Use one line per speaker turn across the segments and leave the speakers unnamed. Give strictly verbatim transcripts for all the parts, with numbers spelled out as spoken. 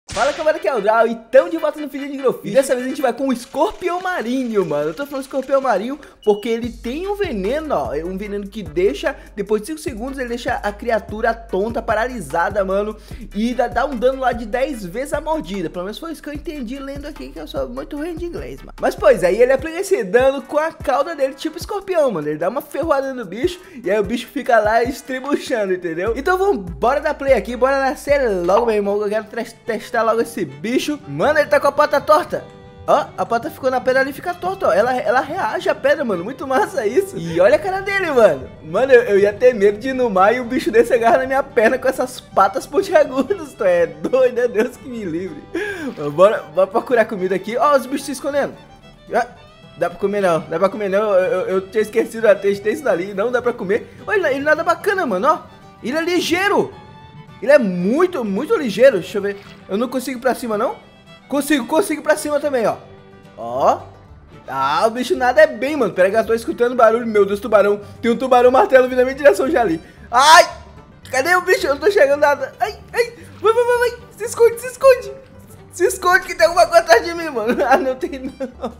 Fala, camarada, que é o Draw, e tamo de volta no vídeo de Growfish. E dessa vez a gente vai com o escorpião marinho, mano. Eu tô falando escorpião marinho porque ele tem um veneno, ó. Um veneno que deixa, depois de cinco segundos, ele deixa a criatura tonta, paralisada, mano. E dá, dá um dano lá de dez vezes a mordida. Pelo menos foi isso que eu entendi lendo aqui, que eu sou muito ruim de inglês, mano. Mas, pois, aí ele aplica esse dano com a cauda dele, tipo escorpião, mano. Ele dá uma ferroada no bicho e aí o bicho fica lá estribuchando, entendeu? Então vamos, bora dar play aqui, bora nascer logo, meu irmão. Eu quero testar logo esse bicho. Mano, ele tá com a pata torta. Ó, a pata ficou na pedra ali e fica torta, ó. Ela, ela reage à pedra, mano. Muito massa isso. E olha a cara dele, mano. Mano, eu, eu ia ter medo de ir no mar e o bicho desse agarra na minha perna com essas patas pontiagudas. Tu é doido, é Deus que me livre. Bora, bora procurar comida aqui. Ó, os bichos se escondendo. Ah, dá pra comer não, dá pra comer não. Eu, eu, eu tinha esquecido até ter isso dali. Não dá pra comer. Olha, ele nada bacana, mano, ó. Ele é ligeiro. Ele é muito, muito ligeiro. Deixa eu ver. Eu não consigo ir pra cima, não? Consigo, consigo ir pra cima também, ó. Ó. Ah, o bicho nada é bem, mano. Pera que eu tô escutando barulho. Meu Deus, tubarão. Tem um tubarão martelo vindo na minha direção já ali. Ai! Cadê o bicho? Eu não tô chegando nada. Ai, ai. Vai, vai, vai, vai. Se esconde, se esconde. Se esconde que tem alguma coisa atrás de mim, mano. Ah, não tem não.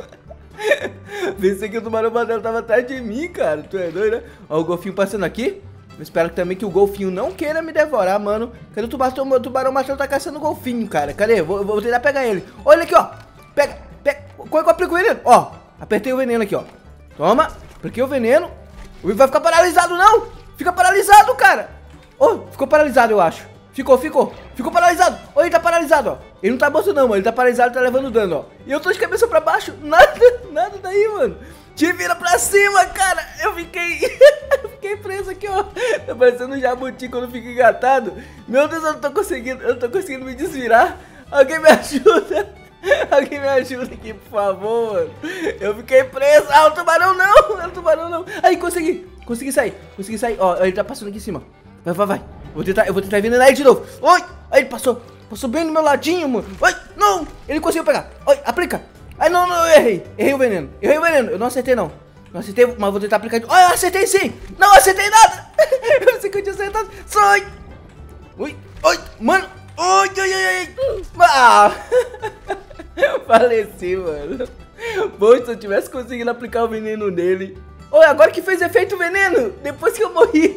Pensei que o tubarão martelo tava atrás de mim, cara. Tu é doido, né? Ó, o golfinho passando aqui. Eu espero que também que o golfinho não queira me devorar, mano. Cadê o tubarão? O tubarão martelo tá caçando o golfinho, cara. Cadê? Vou, vou tentar pegar ele. Olha aqui, ó. Pega, pega. Como é que eu aplico o veneno? Ó, apertei o veneno aqui, ó. Toma, apliquei o veneno. Ele vai ficar paralisado, não. Fica paralisado, cara. Ó, ficou paralisado, eu acho. Ficou, ficou. Ficou paralisado. Olha, ele tá paralisado, ó. Ele não tá morto não, mano. Ele tá paralisado, tá levando dano, ó. E eu tô de cabeça pra baixo. Nada, nada daí, mano. Te vira pra cima, cara. Eu fiquei... eu fiquei preso aqui, ó. Tá parecendo um jabuti quando fica engatado. Meu Deus, eu não tô conseguindo. Eu não tô conseguindo me desvirar. Alguém me ajuda. Alguém me ajuda aqui, por favor, mano. Eu fiquei preso. Ah, o tubarão não. O tubarão não. Aí, consegui. Consegui sair. Consegui sair. Ó, ele tá passando aqui em cima. Vai, vai, vai. Vou tentar, eu vou tentar envenenar ele de novo. Oi. Aí, ele passou. Passou bem no meu ladinho, mano. Oi, não. Ele conseguiu pegar. Oi, aplica. Ai, não, não, eu errei. Errei o veneno. Errei o veneno. Eu não acertei, não. Não acertei, mas vou tentar aplicar de... Ai, eu acertei sim. Não acertei nada. Eu pensei que eu tinha acertado. Sai. Ui, oi, mano. Oi, oi, oi, oi. Ah. Faleci, mano. Bom, se eu tivesse conseguido aplicar o veneno nele. Oi, agora que fez efeito veneno. Depois que eu morri.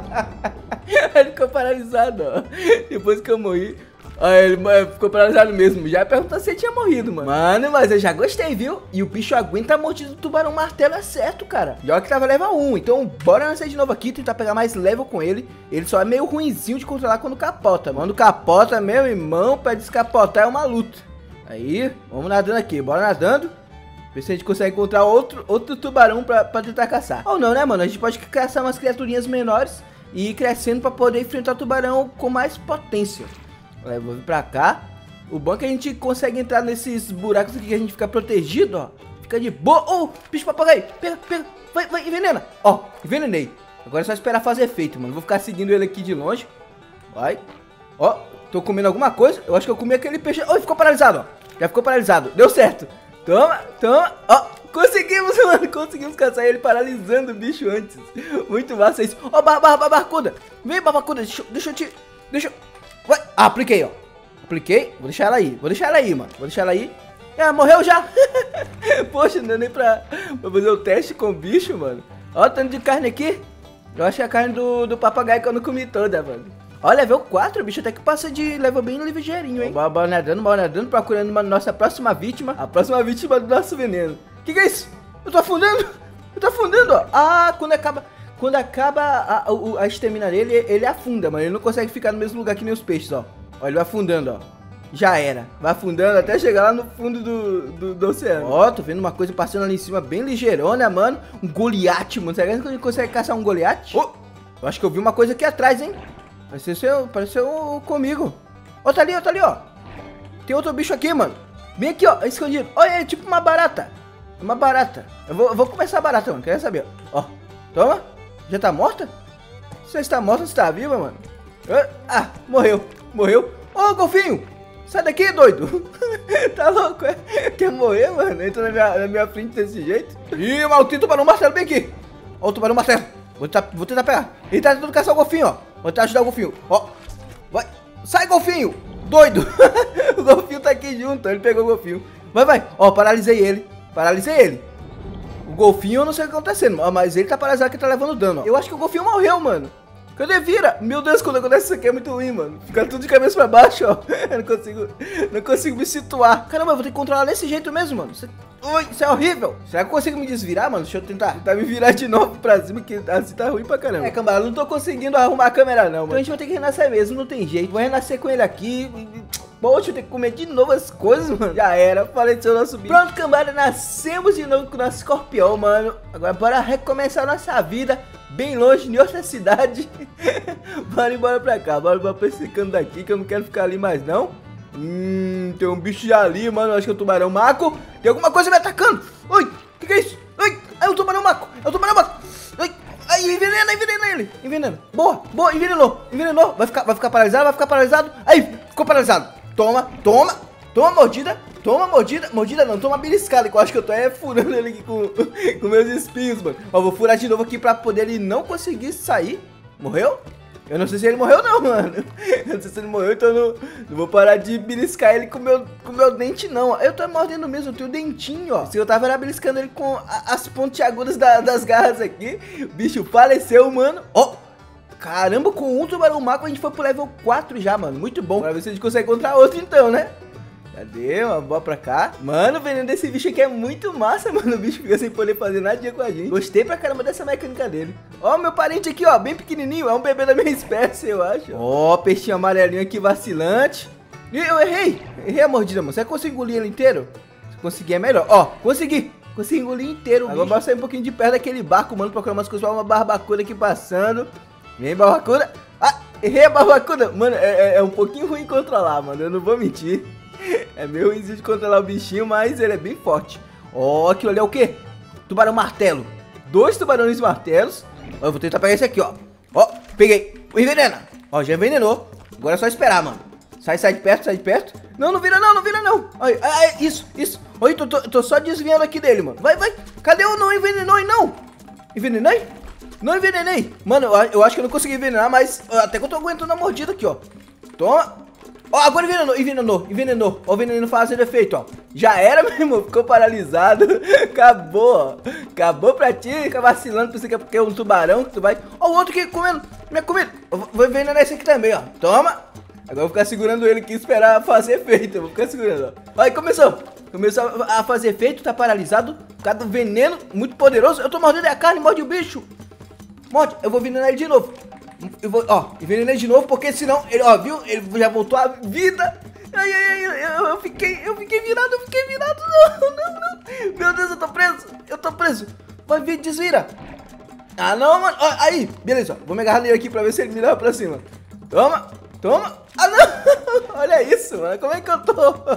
Ele ficou paralisado, ó. Depois que eu morri. Aí ele ficou paralisado mesmo. Já perguntou se ele tinha morrido, mano. Mano, mas eu já gostei, viu? E o bicho aguenta a mordida do tubarão martelo, é certo, cara. E olha que tava level um. Então bora nascer de novo aqui, tentar pegar mais level com ele. Ele só é meio ruinzinho de controlar quando capota. Quando capota, meu irmão, pra descapotar é uma luta. Aí, vamos nadando aqui. Bora nadando. Ver se a gente consegue encontrar outro, outro tubarão pra, pra tentar caçar. Ou não, né, mano? A gente pode caçar umas criaturinhas menores e ir crescendo pra poder enfrentar o tubarão com mais potência. Eu vou vir pra cá. O bom é que a gente consegue entrar nesses buracos aqui que a gente fica protegido, ó. Fica de boa. Oh, bicho papagaio. Pega, pega. Vai, vai, envenena. Ó, envenenei. Agora é só esperar fazer efeito, mano. Vou ficar seguindo ele aqui de longe. Vai. Ó, tô comendo alguma coisa. Eu acho que eu comi aquele peixe. Oh, ficou paralisado, ó. Já ficou paralisado. Deu certo. Toma, toma. Ó, conseguimos, mano. Conseguimos caçar ele paralisando o bicho antes. Muito massa isso. Ó, barra, barra, barracuda. Vem, barracuda. Deixa, deixa eu te... Deixa eu... Ué, ah, apliquei, ó. Apliquei. Vou deixar ela aí. Vou deixar ela aí, mano. Vou deixar ela aí. Ah, morreu já. Poxa, não deu nem pra, pra fazer o teste com o bicho, mano. Ó, tanto de carne aqui. Eu acho que é a carne do, do papagaio que eu não comi toda, mano. Ó, level quatro, bicho. Até que passa de level bem ligeirinho, hein. Bora, bora nadando, bora nadando. Procurando uma nossa próxima vítima. A próxima vítima do nosso veneno. Que que é isso? Eu tô afundando. Eu tô afundando, ó. Ah, quando acaba... Quando acaba a, a, a estamina dele, ele afunda, mano. Ele não consegue ficar no mesmo lugar que nem os peixes, ó. Ó, ele vai afundando, ó. Já era. Vai afundando até chegar lá no fundo do, do, do oceano. Ó, tô vendo uma coisa passando ali em cima bem ligeirona, mano. Um Goliath, mano. Será que a gente consegue caçar um Goliath? Oh, eu acho que eu vi uma coisa aqui atrás, hein. Pareceu, seu, pareceu comigo. Ó, tá ali, ó, tá ali, ó. Tem outro bicho aqui, mano. Bem aqui, ó, escondido. Olha, é tipo uma barata. Uma barata. Eu vou, eu vou começar a barata, mano. Quer saber? Ó, toma. Já tá morta? Você está morta, você tá viva, mano? Ah, morreu, morreu. Ô, oh, golfinho, sai daqui, doido. Tá louco, é? Quer morrer, mano? Entra na minha, na minha frente desse jeito. Ih, maldito tubarão martelo, bem aqui. Ó, o tubarão martelo. Vou tentar, vou tentar pegar. Ele tá tentando caçar o golfinho, ó. Vou tentar ajudar o golfinho. Ó, vai. Sai, golfinho. doido. O golfinho tá aqui junto, ele pegou o golfinho. Vai, vai. Ó, paralisei ele. Paralisei ele. O golfinho eu não sei o que tá acontecendo, mas ele tá paralisado que tá levando dano, ó. Eu acho que o golfinho morreu, mano. Cadê? Vira? Meu Deus, quando acontece isso aqui é muito ruim, mano. Fica tudo de cabeça pra baixo, ó. Eu não consigo, não consigo me situar. Caramba, eu vou ter que controlar desse jeito mesmo, mano. Isso, ui, isso é horrível. Será que eu consigo me desvirar, mano? Deixa eu tentar, tentar me virar de novo pra cima, que assim tá ruim pra caramba. É, cambada, não tô conseguindo arrumar a câmera não, mano. Então a gente vai ter que renascer mesmo, não tem jeito. Vou renascer com ele aqui. Poxa, eu tenho que comer de novo as coisas, mano. Já era, faleceu o nosso bicho. Pronto, cambada, nascemos de novo com o nosso escorpião, mano. Agora bora recomeçar a nossa vida bem longe, em outra cidade. Bora embora pra cá, bora embora pra esse canto daqui, que eu não quero ficar ali mais, não. Hum, tem um bicho já ali, mano. Acho que é o tubarão maco. Tem alguma coisa me atacando. Ui, o que, que é isso? Ui, é o tubarão maco. É o tubarão maco. Ui, aí, envenena, envenena ele. Envenena. Boa, boa, envenenou. Envenenou. Vai ficar, vai ficar paralisado, vai ficar paralisado. Aí, ficou paralisado. Toma, toma, toma mordida. Toma mordida, mordida não, toma beliscada, que eu acho que eu tô é, furando ele aqui com, com meus espinhos, mano. Ó, vou furar de novo aqui pra poder ele não conseguir sair. Morreu? Eu não sei se ele morreu não, mano. Eu não sei se ele morreu, então eu não, não vou parar de beliscar ele com meu, com meu dente, não. Eu tô mordendo mesmo, eu tenho o dentinho, ó. Se eu tava beliscando ele com a, as pontiagudas da, das garras aqui, o bicho faleceu, mano. Ó, caramba, com um tubarão maco a gente foi pro level quatro já, mano. Muito bom. Pra ver se a gente consegue encontrar outro então, né? Cadê? Uma boa pra cá. Mano, o veneno desse bicho aqui é muito massa, mano. O bicho fica sem poder fazer nada com a gente. Gostei pra caramba dessa mecânica dele. Ó, meu parente aqui, ó, bem pequenininho. É um bebê da minha espécie, eu acho. Ó, peixinho amarelinho aqui, vacilante. E eu errei. Errei a mordida, mano. Você consegue engolir ele inteiro? Se conseguir é melhor. Ó, consegui. Consegui engolir inteiro. Agora bora sair um pouquinho de perto daquele barco, mano. Procurar umas coisas pra uma barbacuda aqui passando. Vem, barbacuda. Ah, errei a barbacuda. Mano, é, é, é um pouquinho ruim controlar, mano. Eu não vou mentir. É meio ruimzinho de controlar o bichinho, mas ele é bem forte. Ó, oh, aquilo ali é o quê? Tubarão martelo. Dois tubarões martelos. Ó, eu vou tentar pegar esse aqui, ó. Ó, peguei. Envenena. Ó, já envenenou. Agora é só esperar, mano. Sai, sai de perto, sai de perto. Não, não vira não, não vira não. Ai, ai, isso, isso. Oi, tô, tô, tô só desviando aqui dele, mano. Vai, vai. Cadê o não envenenou e não? Envenenei? Não envenenei. Mano, eu, eu acho que eu não consegui envenenar, mas até que eu tô aguentando a mordida aqui, ó. Toma. Ó, agora envenenou, envenenou, envenenou. Ó, o veneno fazendo efeito, ó. Já era, meu irmão, ficou paralisado. Acabou, ó. Acabou pra ti, fica vacilando, pensei que é porque é um tubarão que tu vai. Ó, o outro aqui comendo, minha comida. Eu vou envenenar esse aqui também, ó. Toma. Agora eu vou ficar segurando ele aqui e esperar fazer efeito. Eu vou ficar segurando, ó. Aí começou. Começou a fazer efeito, tá paralisado. Por causa do veneno muito poderoso. Eu tô mordendo a carne, morde o bicho. Morde, eu vou envenenar ele de novo. Eu vou, ó, envenenei de novo, porque senão, ele, ó, viu? Ele já voltou à vida. Ai, ai, ai, eu, eu fiquei, eu fiquei virado, eu fiquei virado. Não, não, não. Meu Deus, eu tô preso, eu tô preso. Vai vir, desvira. Ah, não, mano. Ó, aí, beleza, ó. Vou me agarrar nele aqui pra ver se ele me leva pra cima. Toma, toma. Ah, não. Olha isso, mano. Como é que eu tô?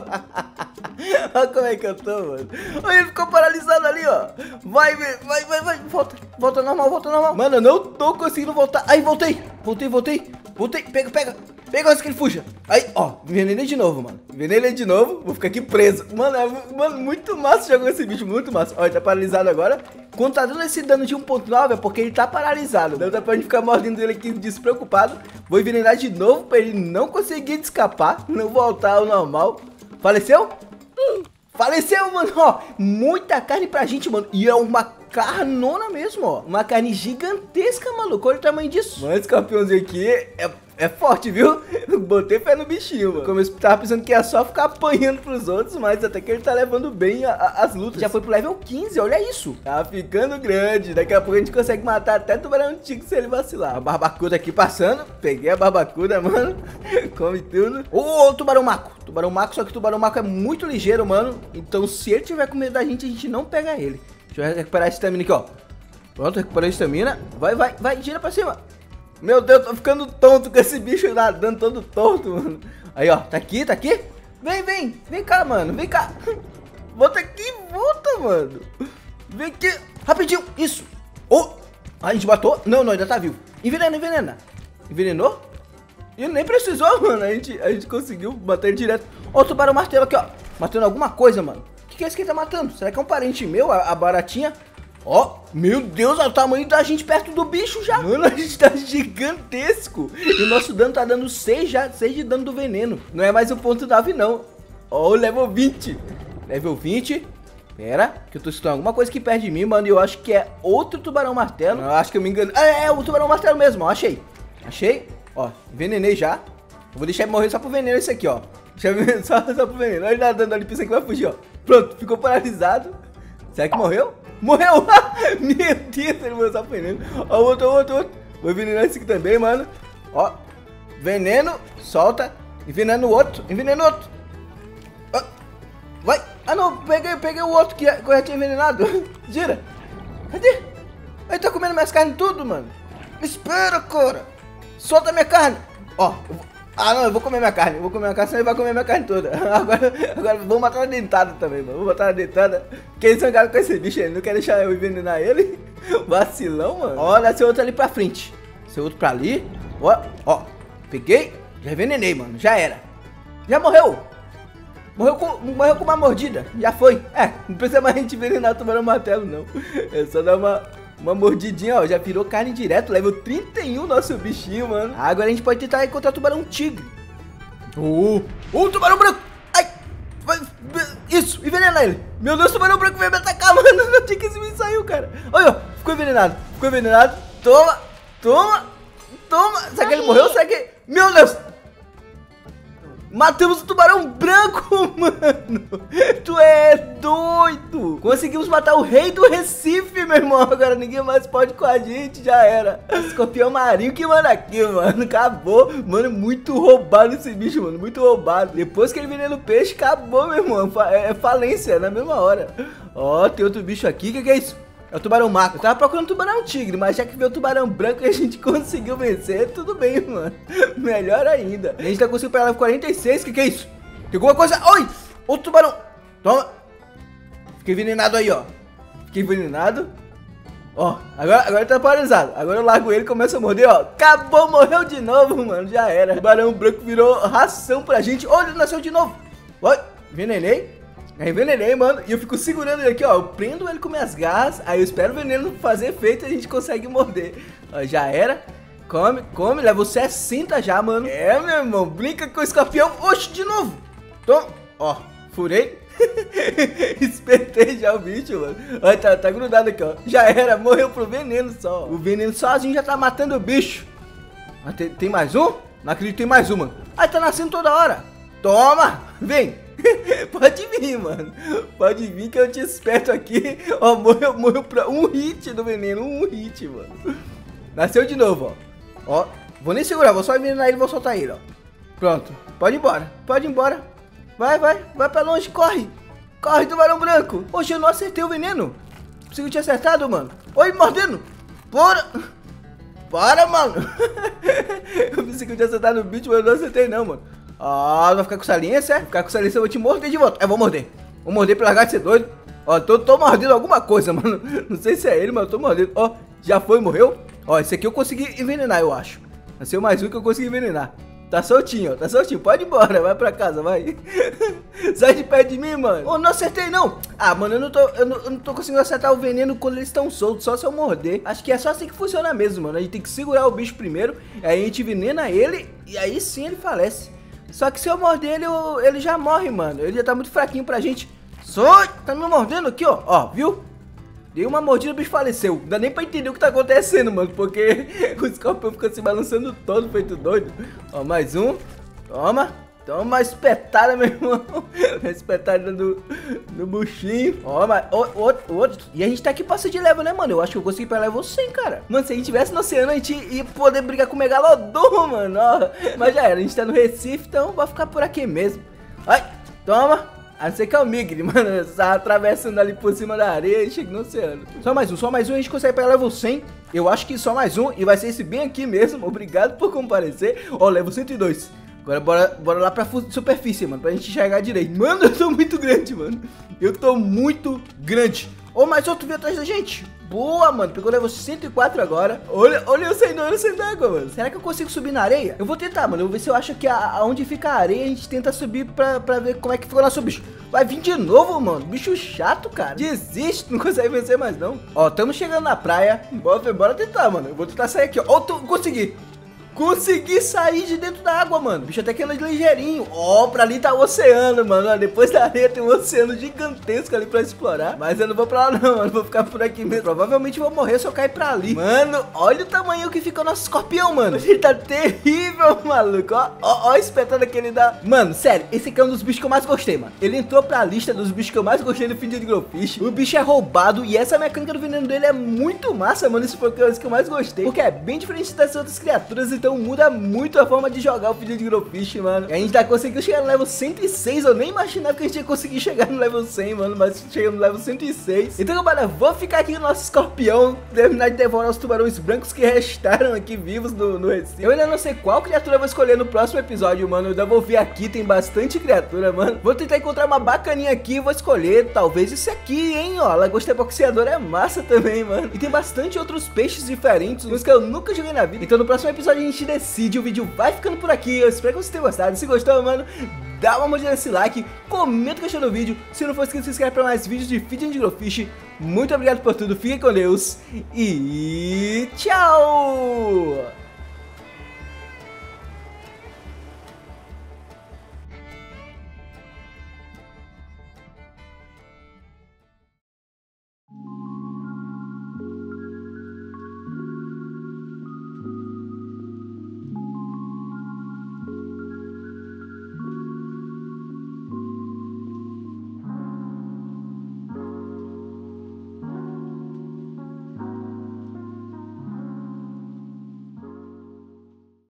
Olha como é que eu tô, mano. Olha, ele ficou paralisado ali, ó. Vai, vai, vai, vai. Volta, volta normal, volta normal. Mano, eu não tô conseguindo voltar. Aí, voltei. Voltei, voltei. Voltei. Pega, pega. Pega antes que ele fuja. Aí, ó. Envenenei de novo, mano. Envenenei de novo. Vou ficar aqui preso. Mano, é mano, muito massa jogar esse bicho. Muito massa. Ó, ele tá paralisado agora. Quando tá dando esse dano de um ponto nove é porque ele tá paralisado. Não dá pra gente ficar mordendo ele aqui despreocupado. Vou envenenar de novo pra ele não conseguir escapar. Não voltar ao normal. Faleceu? Faleceu, mano, ó, muita carne pra gente, mano. E é uma carnona mesmo, ó. Uma carne gigantesca, maluco. Olha o tamanho disso. Mano, esse campeãozinho aqui é, é forte, viu? Eu botei fé no bichinho, mano. Como eu tava pensando que ia só ficar apanhando pros outros, mas até que ele tá levando bem a, a, as lutas. Já foi pro level quinze, olha isso. Tá ficando grande. Daqui a pouco a gente consegue matar até tubarão antigo se ele vacilar. A barbacuda aqui passando. Peguei a barbacuda, mano. Come tudo. Ô, oh, tubarão maco. Tubarão maco, só que o tubarão maco é muito ligeiro, mano. Então se ele tiver com medo da gente, a gente não pega ele. Deixa eu recuperar a estamina aqui, ó. Pronto, recuperei a estamina. Vai, vai, vai, gira pra cima. Meu Deus, tô ficando tonto com esse bicho nadando todo torto, mano. Aí, ó, tá aqui, tá aqui. Vem, vem, vem cá, mano, vem cá. Volta aqui, volta, mano. Vem aqui, rapidinho, isso. Oh, a gente matou. Não, não, ainda tá vivo. Envenena, envenena. Envenenou? E nem precisou, mano. A gente, a gente conseguiu bater ele direto. Ó, o tubarão martelo aqui, ó. Matando alguma coisa, mano. O que, que é esse que ele tá matando? Será que é um parente meu, a, a baratinha? Ó, meu Deus, olha o tamanho da gente perto do bicho já. Mano, a gente tá gigantesco. E o nosso dano tá dando seis já, seis de dano do veneno. Não é mais o ponto nove não. Ó, o level vinte. Level vinte. Pera, que eu tô escutando alguma coisa aqui perto de mim, mano. E eu acho que é outro tubarão martelo. Eu acho que eu me engano. Ah, é, é o tubarão martelo mesmo, ó, achei. Achei. Ó, envenenei já. Eu vou deixar ele morrer só pro veneno esse aqui, ó. Deixa eu só, só pro veneno. Olha ele nadando ali, pensa que vai fugir, ó. Pronto, ficou paralisado. Será que morreu? Morreu! Meu Deus, ele morreu só pro veneno. Ó, outro, outro, outro. Vou envenenar esse aqui também, mano. Ó, veneno, solta. Envenena o outro, envenena o outro. Ó, vai. Ah, não, peguei, peguei o outro que eu já tinha envenenado. Gira. Cadê? Ele tá comendo minhas carnes tudo, mano. Espera, cara. Solta minha carne. Ó, eu vou... Ah, não, eu vou comer minha carne. Eu vou comer minha carne, senão ele vai comer minha carne toda. Agora, agora vou matar a dentada também, mano. Vou matar a dentada. Porque eles sangraram com esse bicho, ele não quer deixar eu envenenar ele. Vacilão, mano. Ó, nasceu outro ali pra frente. Nasceu outro pra ali. Ó, ó. Peguei. Já envenenei, mano. Já era. Já morreu. Morreu com, morreu com uma mordida. Já foi. É, não precisa mais a gente envenenar o tubarão martelo, não. É só dar uma... Uma mordidinha, ó, já virou carne direto, level trinta e um nosso bichinho, mano. Agora a gente pode tentar encontrar o tubarão tigre. Oh, oh, tubarão branco. Ai, vai, isso, envenena ele. Meu Deus, o tubarão branco veio me atacar, mano. Não tinha que esse bicho saiu, cara. Olha, ó, ficou envenenado, ficou envenenado. Toma, toma, toma. Será que ele morreu? Será que... Meu Deus. Matamos o tubarão branco, mano. Tu é doido. Conseguimos matar o rei do Recife, meu irmão. Agora ninguém mais pode com a gente, já era. Escorpião marinho que manda aqui, mano. Acabou. Mano, muito roubado esse bicho, mano. Muito roubado. Depois que ele veneno peixe, acabou, meu irmão. É falência, na mesma hora. Ó, tem outro bicho aqui. O que, que é isso? É o tubarão maco. Eu tava procurando tubarão tigre, mas já que veio o tubarão branco e a gente conseguiu vencer, tudo bem, mano. Melhor ainda. A gente tá conseguindo pegar level quarenta e seis. O que, que é isso? Tem alguma coisa... Oi! Outro tubarão. Toma. Fiquei envenenado aí, ó. Fiquei envenenado. Ó, agora, agora ele tá paralisado. Agora eu largo ele e começo a morder, ó. Acabou, morreu de novo, mano. Já era. O tubarão branco virou ração pra gente. Olha, ele nasceu de novo. Oi, envenenei. Aí envenenei, mano, e eu fico segurando ele aqui, ó. Eu prendo ele com minhas garras, aí eu espero o veneno fazer efeito e a gente consegue morder. Ó, já era. Come, come, level sessenta já, mano. É, meu irmão, brinca com o escorpião. Oxe, de novo. Toma, ó, furei. Espetei já o bicho, mano. Olha, tá, tá grudado aqui, ó. Já era, morreu pro veneno só. O veneno sozinho já tá matando o bicho. Mas tem, tem mais um? Não acredito que tem mais um, mano. Ai, tá nascendo toda hora. Toma, vem. Pode vir, mano. Pode vir que eu te esperto aqui. Ó, morreu, morreu pra um hit do veneno. Um hit, mano. Nasceu de novo, ó. Ó, vou nem segurar, vou só envenenar ele e vou soltar ele, ó. Pronto, pode ir embora. Pode ir embora. Vai, vai, vai pra longe, corre. Corre, tubarão branco. Hoje eu não acertei o veneno. Consigo te acertado, mano. Oi, mordendo. Bora. Para, mano. Eu pensei que eu tinha acertado o bicho, mas eu não acertei não, mano. Ah, vai ficar com saliência, é? Ficar com saliência, eu vou te morder de volta. É, vou morder. Vou morder pra largar de ser doido. Ó, tô, tô mordendo alguma coisa, mano. Não sei se é ele, mas eu tô mordendo. Ó, já foi, morreu. Ó, esse aqui eu consegui envenenar, eu acho. Nasceu mais um que eu consegui envenenar. Tá soltinho, ó, tá soltinho. Pode ir embora, vai pra casa, vai. Sai de perto de mim, mano. Oh, não acertei, não. Ah, mano, eu não tô, eu não, eu não tô conseguindo acertar o veneno quando eles estão soltos, só se eu morder. Acho que é só assim que funciona mesmo, mano. A gente tem que segurar o bicho primeiro, aí a gente envenena ele, e aí sim ele falece. Só que se eu morder ele, eu, ele já morre, mano. Ele já tá muito fraquinho pra gente. Só tá me mordendo aqui, ó. Ó, viu? Dei uma mordida, o bicho faleceu. Não dá nem pra entender o que tá acontecendo, mano. Porque o escorpião fica se balançando todo, feito doido. Ó, mais um. Toma. Toma uma espetada, meu irmão. Uma espetada no, no buchinho. Ó, mas outro, outro. E a gente tá aqui passa de level, né, mano? Eu acho que eu consegui pegar level cem, cara. Mano, se a gente tivesse no oceano, a gente ia poder brigar com o Megalodon, mano. Ó, mas já era, a gente tá no Recife, então vai ficar por aqui mesmo. Ai, toma. A não ser que é o Migre, mano. Tá atravessando ali por cima da areia e chega no oceano. Só mais um, só mais um, a gente consegue pegar level cem. Eu acho que só mais um, e vai ser esse bem aqui mesmo. Obrigado por comparecer. Ó, level cento e dois. Agora bora, bora lá pra superfície, mano, pra gente enxergar direito. Mano, eu tô muito grande, mano. Eu tô muito grande. Ô, mais outro veio atrás da gente. boa, mano. Pegou level cento e quatro agora. Olha, olha eu saindo, eu saindo d'água, mano. Será que eu consigo subir na areia? Eu vou tentar, mano. Eu vou ver se eu acho que a, aonde fica a areia, a gente tenta subir pra, pra ver como é que ficou o nosso bicho. Vai vir de novo, mano. Bicho chato, cara. Desiste, não consegue vencer mais, não. Ó, estamos chegando na praia. Bora, bora tentar, mano. Eu vou tentar sair aqui, ó. Ó, tô, consegui. Consegui sair de dentro da água, mano. O bicho até que anda ligeirinho. Ó, oh, pra ali tá o oceano, mano. Ó, depois da areia tem um oceano gigantesco ali pra explorar. Mas eu não vou pra lá, não, mano. Vou ficar por aqui mesmo. Provavelmente vou morrer se eu cair pra ali. Mano, olha o tamanho que fica o nosso escorpião, mano. Ele tá terrível, maluco. Ó, ó, ó a espetada que ele dá. Mano, sério, esse aqui é um dos bichos que eu mais gostei, mano. Ele entrou pra lista dos bichos que eu mais gostei do Feed de Growfish. O bicho é roubado e essa mecânica do veneno dele é muito massa, mano. Isso foi o que eu mais gostei. Porque é bem diferente das outras criaturas e então muda muito a forma de jogar o Feed de Growfish, mano. E a gente tá conseguindo chegar no level cento e seis. Eu nem imaginava que a gente ia conseguir chegar no level cem, mano. Mas chegamos no level cento e seis. Então, galera, vou ficar aqui no nosso escorpião, terminar de devorar os tubarões brancos que restaram aqui vivos no, no Recife. Eu ainda não sei qual criatura eu vou escolher no próximo episódio, mano. Eu ainda vou ver aqui, tem bastante criatura, mano. Vou tentar encontrar uma bacaninha aqui e vou escolher talvez esse aqui, hein, ó. Lagosta boxeadora é massa também, mano. E tem bastante outros peixes diferentes, uns que eu nunca joguei na vida. Então no próximo episódio a gente decide. O vídeo vai ficando por aqui. Eu espero que você tenha gostado. Se gostou, mano, dá uma mordida nesse like, comenta o que achou do vídeo. Se não for inscrito, se inscreve para mais vídeos de Feed de Growfish. Muito obrigado por tudo, fiquem com Deus e tchau!